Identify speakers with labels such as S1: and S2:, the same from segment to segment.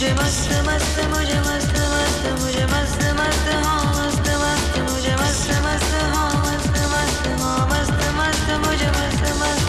S1: मुझे मस्त मस्त मुझे मस्त मस्त मुझे मस्त मस्त हाँ मस्त मस्त मुझे मस्त मस्त हाँ मस्त मस्त हाँ मस्त मस्त मुझे मस्त मस्त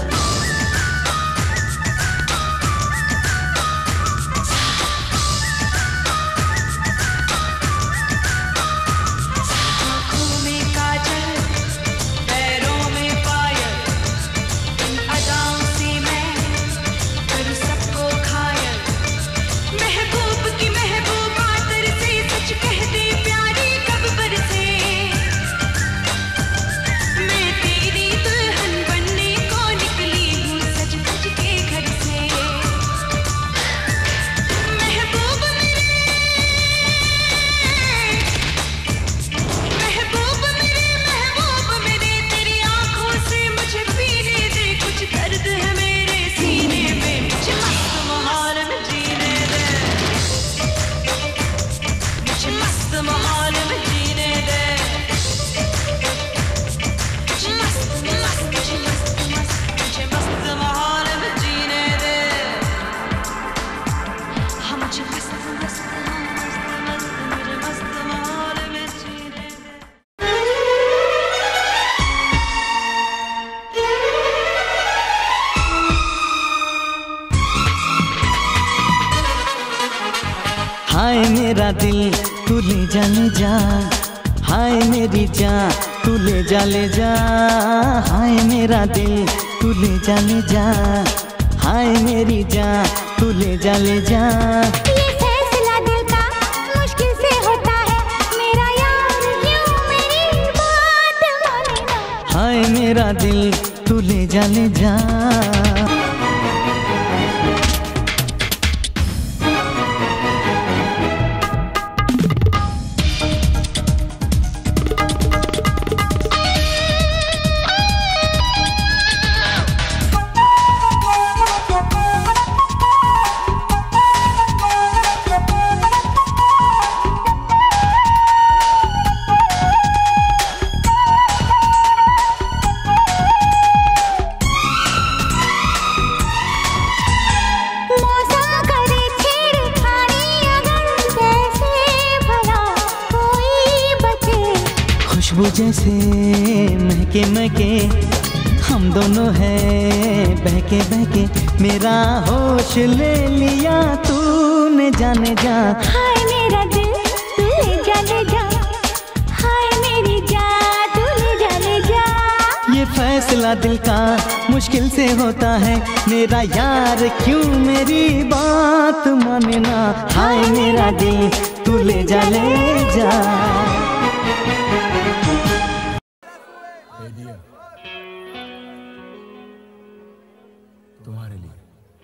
S2: हाय मेरा दिल तू ले जा हाय मेरी जान तू ले जा हाय मेरा दिल तू ले जा हाय मेरी जान तू ले जा
S3: ये फैसला दिल का मुश्किल से होता है मेरा यार क्यों मेरी बात माने ना
S2: हाय मेरा दिल तू ले जा खुशबू जैसे महके महके हम दोनों हैं बहके बहके मेरा होश ले लिया तूने जाने जा
S3: हाय मेरा दिल तू ले जा हाय मेरी जान तू ले जा
S2: ये फैसला दिल का मुश्किल से होता है मेरा यार क्यों मेरी बात माने ना हाय मेरा दिल तू ले जा
S4: तुम्हारे लिए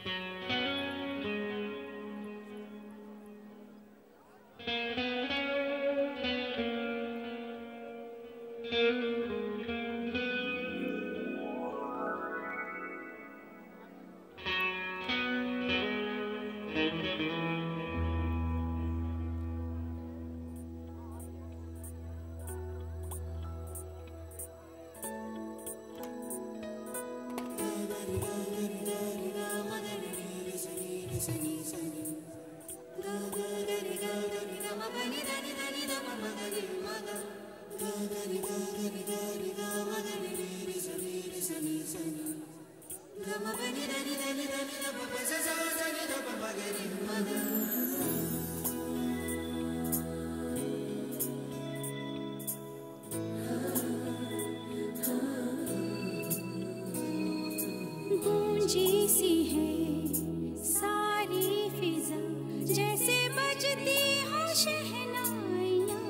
S3: गूंजी सी है सारी फिजा जैसे बजती हो शहनाइयाँ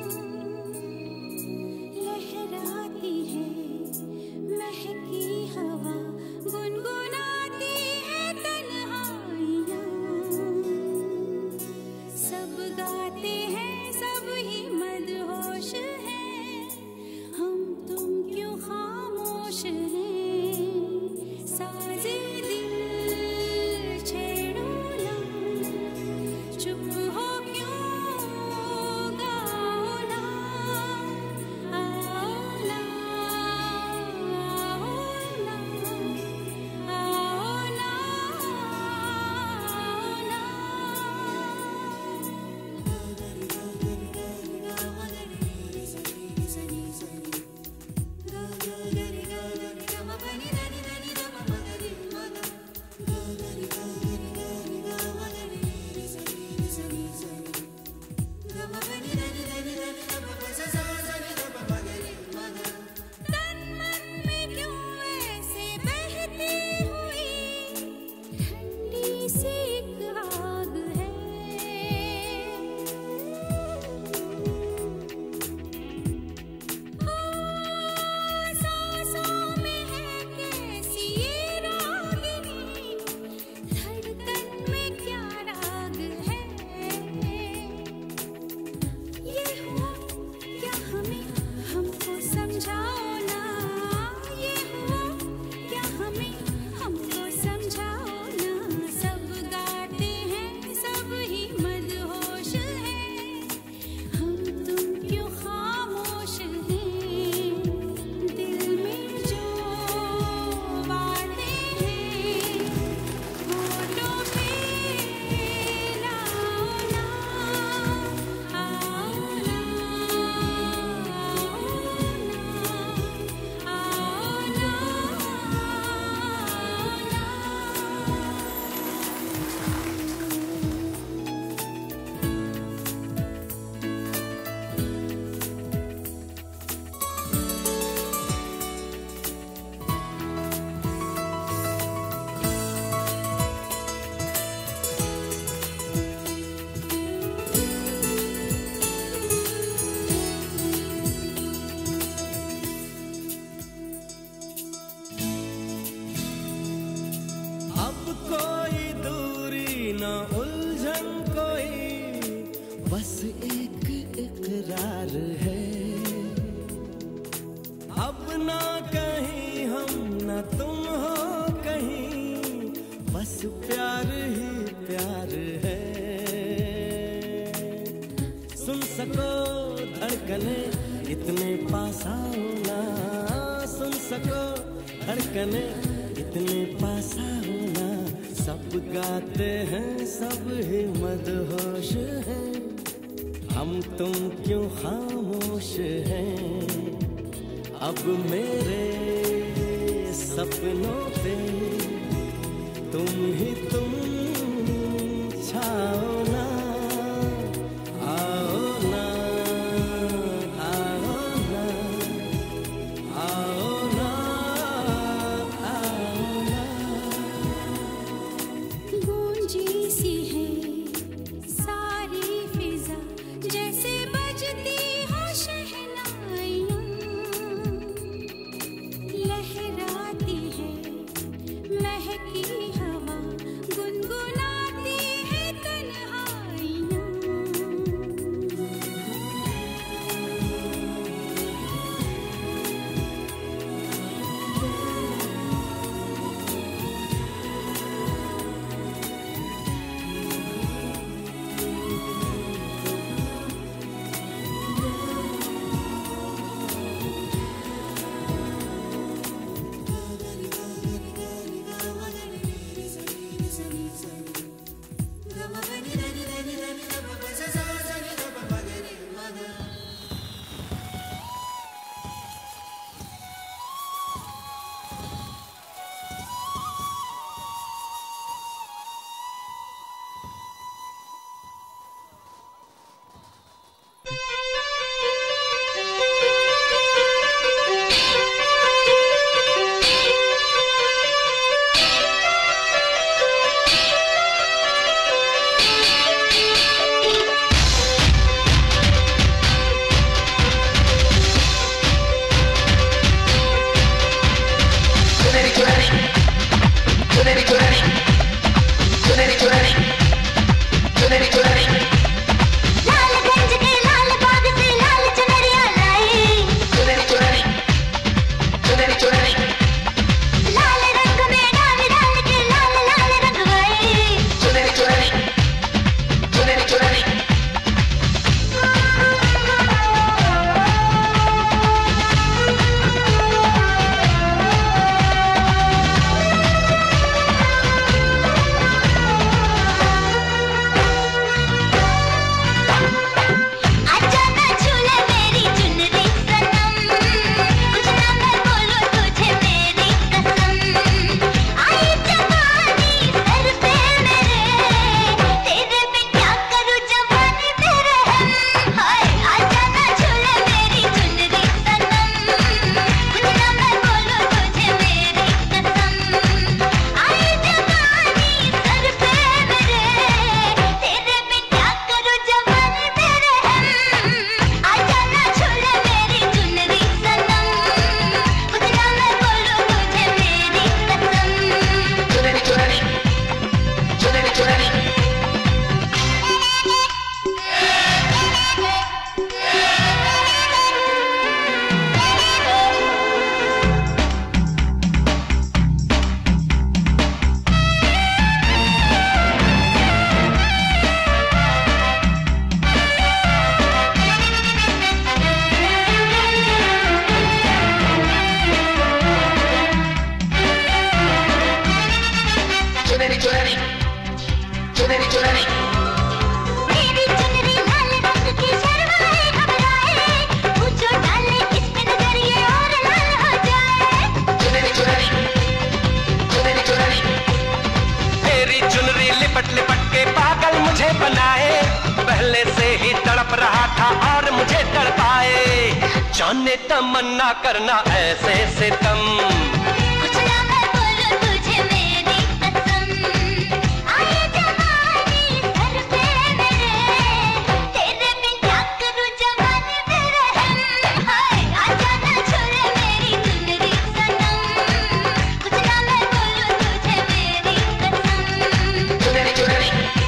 S3: लहराती है महकी हवा गुनगुनाती है तन्हाइयाँ सब गाते हैं सब ही मदहोश हैं हम तुम क्यों खामोश हैं साज़े दिल
S4: न उलझन कोई, बस एक इकरार है। अब ना कहीं हम न तुम हो कहीं, बस प्यार ही प्यार है। सुन सको धड़कने इतने पास आओ ना, सुन सको धड़कने इतने पास आओ ना। सब गाते हैं सब ही मदहोश हैं, हम तुम क्यों खामोश हैं। अब मेरे सपनों पे तुम ही तुम छाओ ना। आओ ना, आओ ना, आओ ना, आओ ना।
S3: गूंजी सी है सारी फिजा, जैसे बजती हो शहनाइयाँ। लहराती है महकी हवा, गुनगुनाती है तन्हाइयाँ। लालगंज के लाल बाग से लाल चुनरिया लाई, लाल रंग में डाल डाल के लाल लाल रंगवाई। आजा ना झूले मेरी चुनरी सनम, कुछ ना मैं बोलूं तुझे मेरी कसम। आई जवानी सर पे मेरे, तेरे पे क्या करूं जवानी मेरे हम। हाय आजा ना झूले मेरी चुनरी सनम, कुछ ना मैं बोलूं तुझे मेरी कसम। आई जवानी सर पे मेरे, तेरे पे क्या करूं जवानी मेरे हम। आजा ना झूले मेरी चुनरी सनम, कुछ ना मैं बोलूं तुझे मेरी मेरी चुनरी लाल रंग की शर्माए घबराए, पूछो डाले इस पे नजरिए और लाल हो जाए।
S4: मेरी चुनरी लिपट लिपट के पागल मुझे बनाए, पहले से ही तड़प रहा था और मुझे तड़पाए। जाने तमन्ना करना ऐसे सितम,
S3: कुछ ना मैं बोलूं तुझे मेरी कसम। आई जवानी सर पे मेरे, तेरे पे क्या करूं जवानी मेरे हम। हाय आजा ना झूले मेरी चुनरी सनम, कुछ ना मैं बोलूं तुझे मेरी कसम।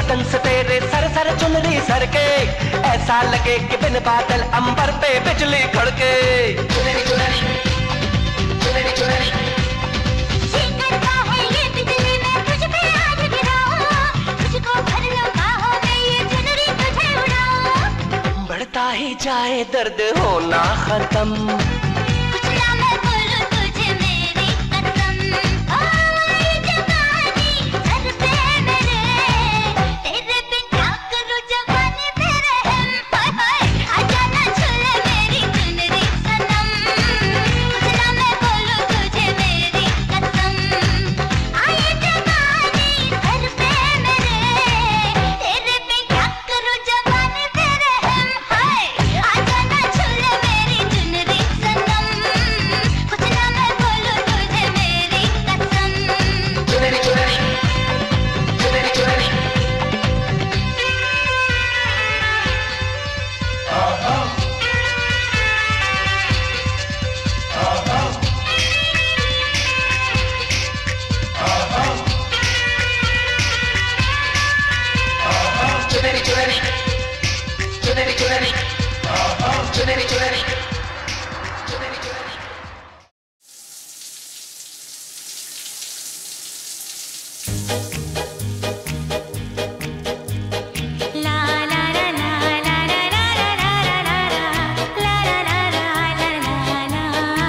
S4: बदन से तेरे सर सर चुनरी सर के, ऐसा लगे कि बिन बादल अंबर पे बिजली खड़के। चुनरी चुनरी चुनरी चुनरी
S3: ये करता है ये बिजली में तुझ पे आज गिराऊं, तुझको भर लूं बाहों में ये चुनरी तुझे उड़ाऊं।
S4: बढ़ता ही जाए दर्द होना खत्म,
S3: कुछ ना मैं बोलूं तुझे मेरी कसम। ये जवानी सर पे मेरे, तेरे बिन क्या करूं जवानी मेरे हम। हाय हाय आजा ना छूले मेरी चुनरी सनम, कुछ ना मैं बोलूं तुझे मेरी कसम। ये जवानी सर पे मेरे, तेरे बिन क्या करूं जवानी मेरे हम। हाय आजा ना छूले मेरी चुनरी सनम, कुछ ना मैं बोलूं तुझे मेरी कसम।
S4: चुनरी चुनरी चुनरी चुनरी चुनरी चुनरी चुनरी चुनरी चुनरी चुनरी चुनरी चुनरी।
S3: ला ला ला ला ला ला ला ला ला ला ला ला ला।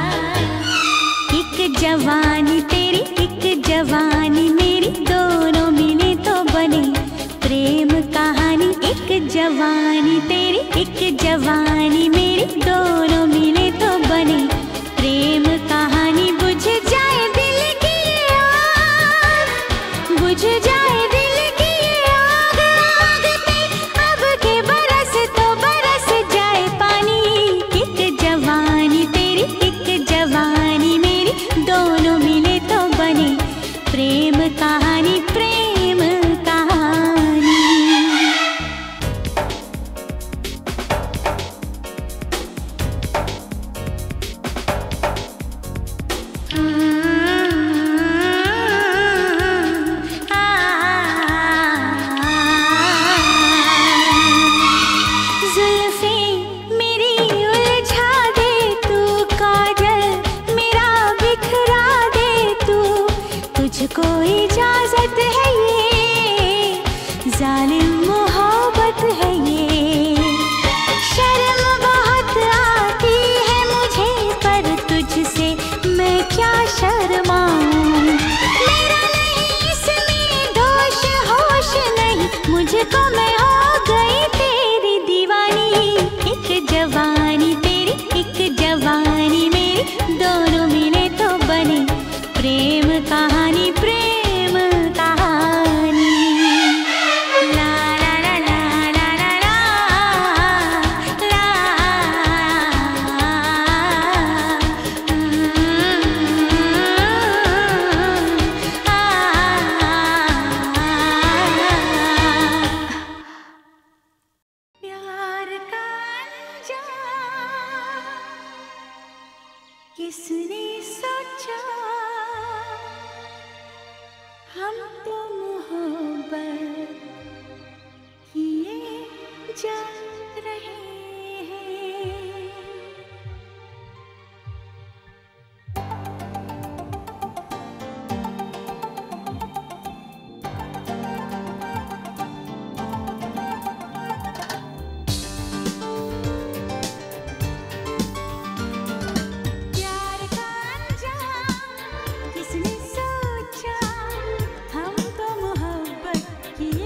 S3: एक जवानी तेरी एक जवानी मेरी, दोनों मिले तो बने प्रेम कहानी। एक जवानी तेरी एक जवानी मेरी, दोनों मिले तो बने प्रेम कहानी। बुझ जाए दिल की आग, बुझ जाए दिल की आग, आग पे अब के बरस तो बरस जाए पानी। एक जवानी तेरी एक जवानी मेरी, दोनों मिले तो बने प्रेम कहानी, प्रेम कहानी। जुल्फे मेरी उलझा दे तू, काजल मेरा बिखरा दे तू, तुझको इजाजत है ये, जालिम मोहब्बत है ये। शर्म बहुत आती है मुझे पर तुझसे मैं क्या शर्माऊं। मेरा नहीं इसमें दोष होश नहीं, मुझको मैं हो गई तेरी दीवानी। एक जवानी तेरी एक जवानी मेरी, दोनों मिले तो बने प्रेम कहानी, प्रेम कहानी। ला ला ला ला ला ला ला ला। प्यार का अंजाम किसने सोचा, हम तो मोहब्बत किए जा रहे हैं। प्यार का अंजाम किसने सोचा, हम तो मोहब्बत किए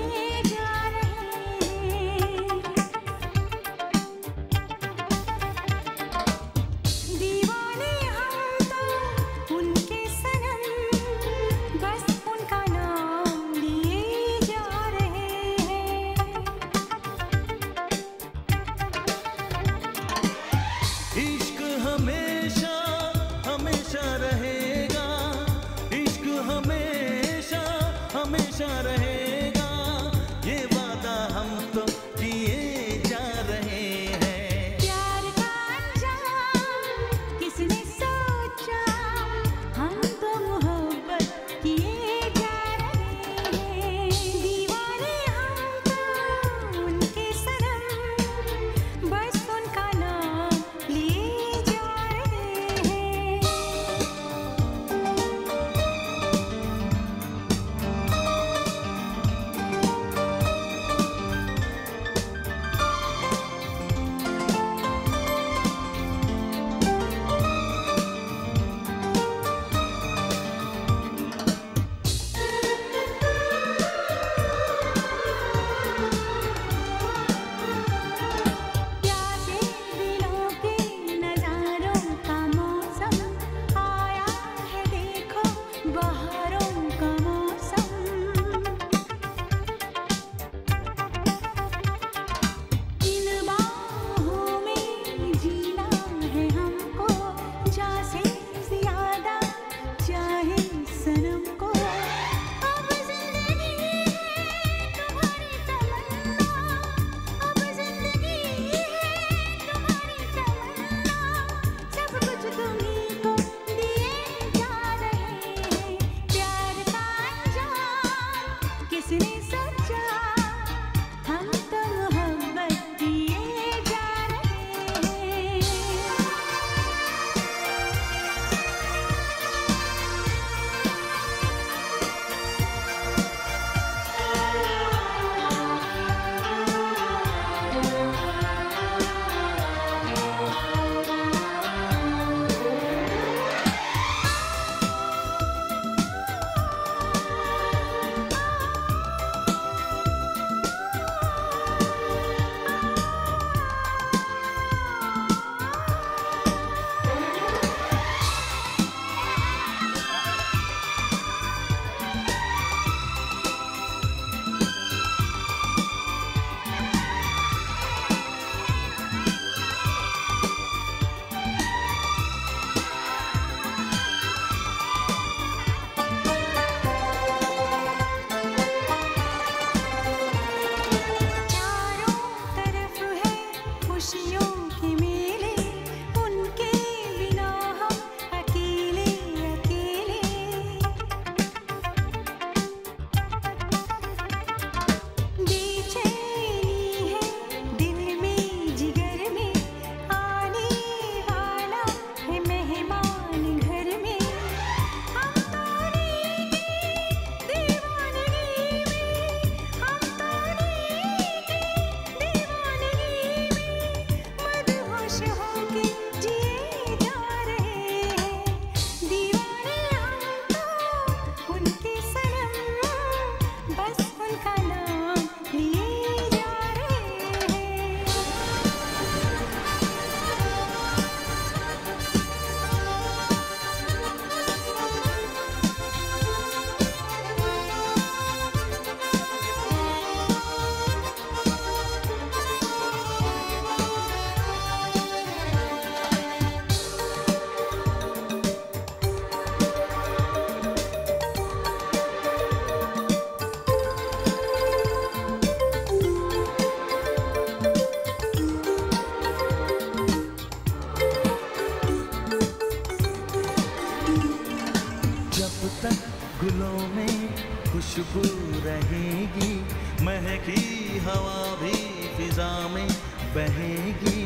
S5: रहेगी, महकी हवा भी फिजा में बहेगी।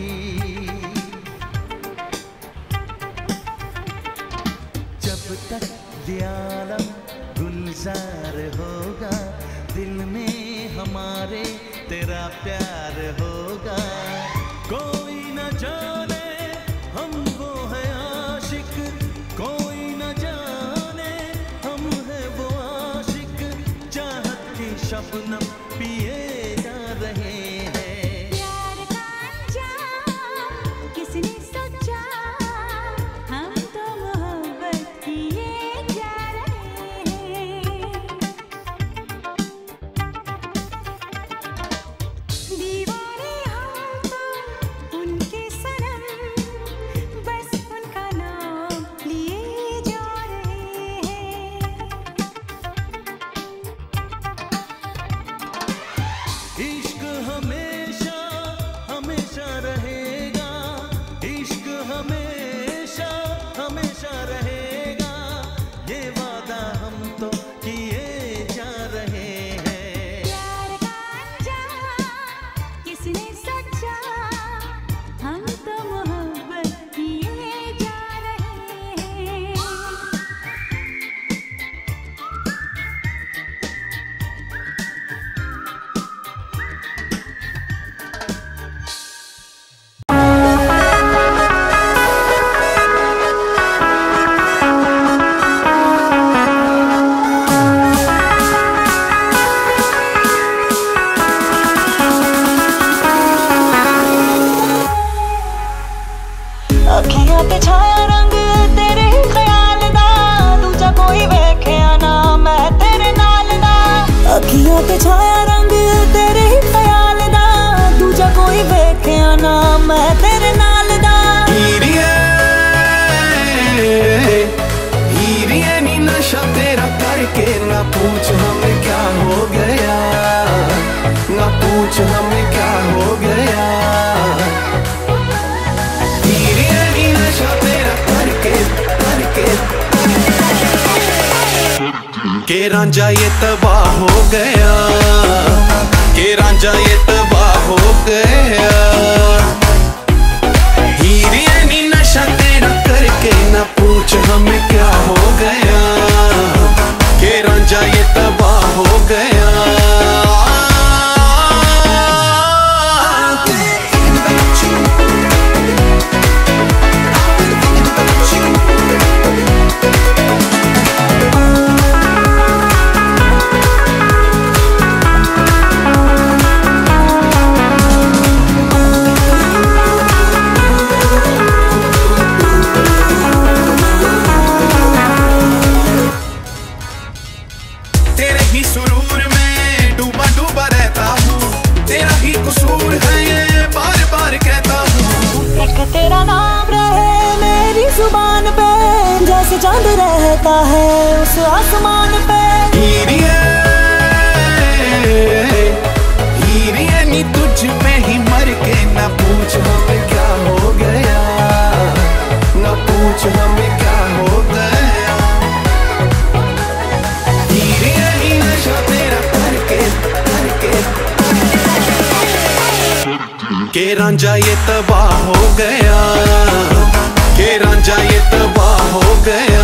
S5: जब तक ये आलम गुलजार होगा, दिल में हमारे तेरा प्यार होगा। कोई न जाने हम वो है आशिक, कोई न जाने हम है वो आशिक, चाहत की शबनम पिए जा रहे हैं।
S3: प्यार का अंजाम किसने सोचा, हम तो मोहब्बत किए जा रहे हैं। दीवाने हम तो उनके सनम, बस उनका नाम लिए जा रहे हैं।
S5: इश्क हमेशा हमेशा रहेगा, इश्क हमेशा हमेशा रहेगा, ये वादा हम तो किए जा रहे हैं।
S3: प्यार का अंजाम किसने सोचा, हम तो मोहब्बत किए जा रहे हैं।
S1: अखियां ते छाया रंग तेरे ख्याल दा, दूजा कोई वेख्या ना मैं तेरे नाल दा। अखियां ते छाया रंग तेरे ख्याल दा, दूजा कोई वेख्या ना मैं तेरे नाल दा।
S4: हीरिए नी नशा तेरा करके ना पूछ हमें क्या हो गया, ना पूछ हमें क्या हो गया। हीरिए नी नशा तेरा करके के रांझा ये तबाह हो गया, के रांझा ये तबाह हो गया। हीरिए नी नशा तेरा करके ना पूछ हमें क्या हो गया, के रांझा ये तबाह हो गया। तेरे ही सुरूर में डूबा डूबा रहता हूँ, तेरा ही कसूर है ये बार बार कहता हूँ।
S1: एक तेरा नाम रहे मेरी जुबान पे, जैसे चांद रहता है उस आसमान पे।
S4: हीरिए नी तुझ पे ही मर के ना पूछ हमें क्या हो गया, ना पूछ हमें क्या हो गया। हीरिए नी नशा तेरा करके के रांझा ये तबाह हो गया, के रांझा ये तबाह हो गया।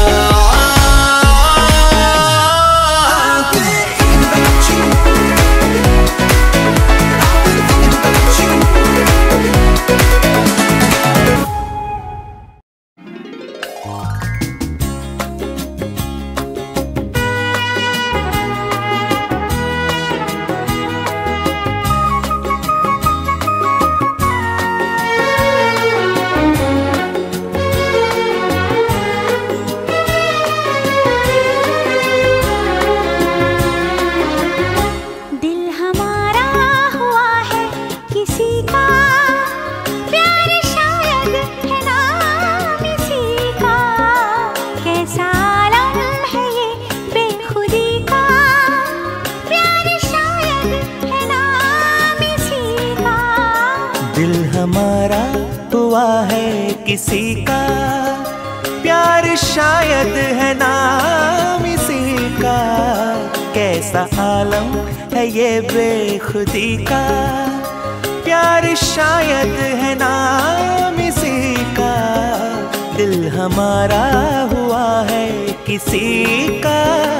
S2: हमारा हुआ है किसी का, प्यार शायद है नाम इसी का।
S6: कैसा आलम है ये बेखुदी का, प्यार शायद है नाम इसी का, दिल हमारा हुआ है किसी का।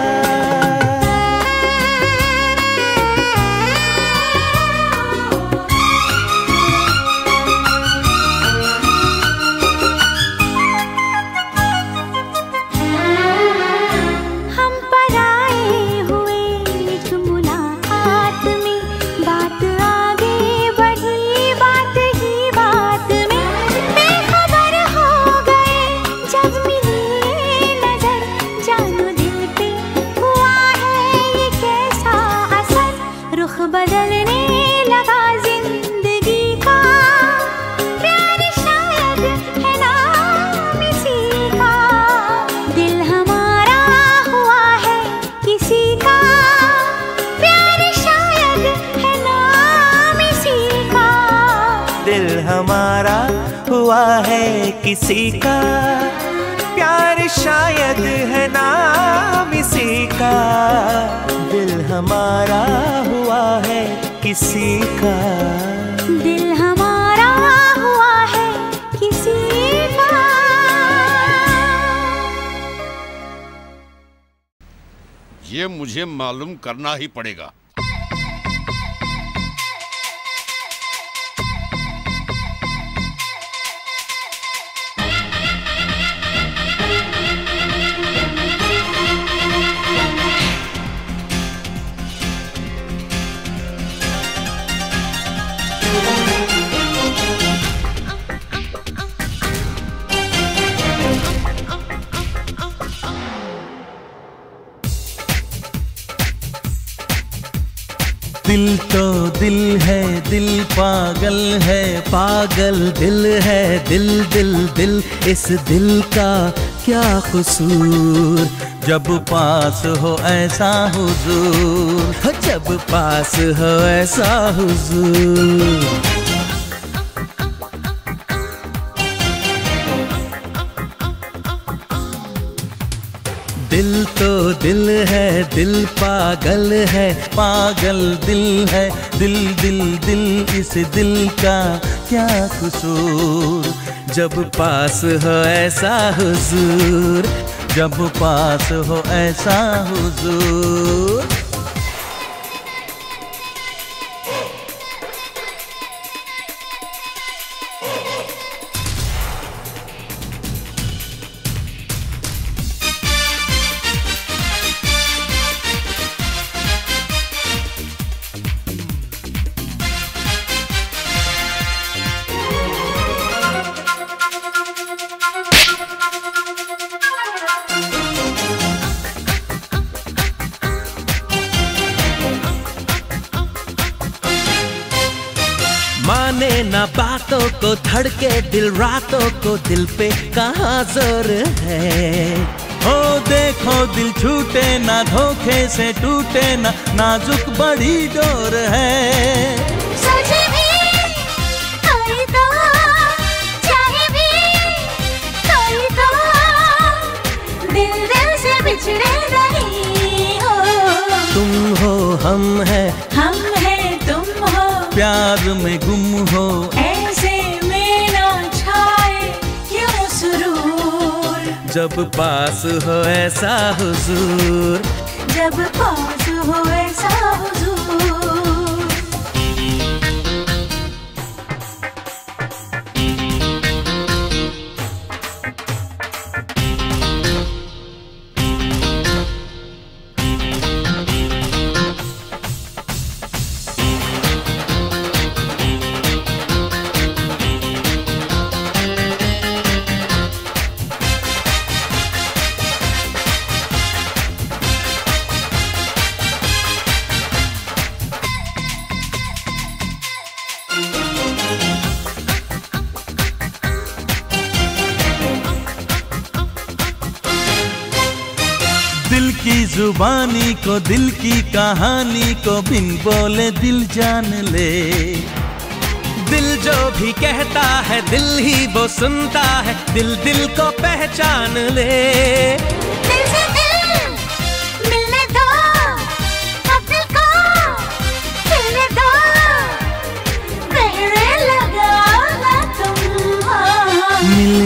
S6: हुआ है किसी का, प्यार शायद है नाम इसी का, दिल हमारा हुआ है किसी का,
S1: दिल हमारा हुआ है किसी का।
S7: ये मुझे मालूम करना ही पड़ेगा।
S5: दिल तो दिल है, दिल पागल है, पागल दिल है, दिल दिल दिल, इस दिल का क्या कसूर, जब पास हो ऐसा हुजूर, जब पास हो ऐसा हुजूर। दिल तो दिल है, दिल पागल है, पागल दिल है, दिल दिल दिल, इस दिल का क्या कसूर, जब पास हो ऐसा हुजूर, जब पास हो ऐसा हुजूर। माने ना बातों को, धड़के दिल रातों को, दिल पे कहाँ जोर है। ओ देखो दिल छूटे ना, धोखे से टूटे ना, नाजुक बड़ी डोर है।
S1: सोचे भी कोई तो, चाहे भी कोई तो, दिल दिल से बिछड़े नहीं हो।
S5: तुम हो हम है
S1: तुम हो,
S5: प्यार में गुम हो,
S1: ऐसे में ना छाए क्यों सुरूर,
S5: जब पास हो ऐसा हुजूर,
S1: जब पास हो ऐसा हुजूर।
S5: दिल की जुबानी को, दिल की कहानी को, बिन बोले दिल जान ले। दिल जो भी कहता है, दिल ही वो सुनता है, दिल दिल को पहचान ले।
S1: दिल से दिल मिलने दो,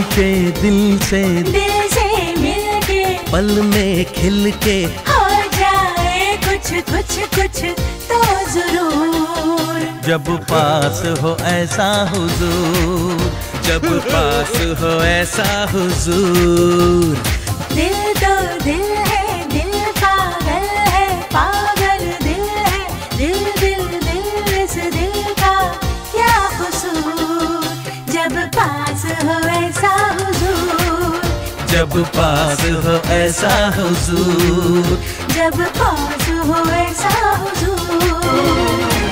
S5: मिलके दिल से
S1: मिलके
S5: पल में खिल के
S1: हो जाए कुछ कुछ कुछ तो जरूर।
S5: जब पास हो ऐसा हुजूर, जब पास हो ऐसा हुजूर।
S1: दिल तो दिल है, दिल पागल है, पागल दिल है, दिल दिल दिल इस दिल का क्या कसूर। जब पास हो ऐसा हुजूर,
S5: जब पास हो ऐसा हुजूर,
S1: जब पास हो ऐसा हुजूर।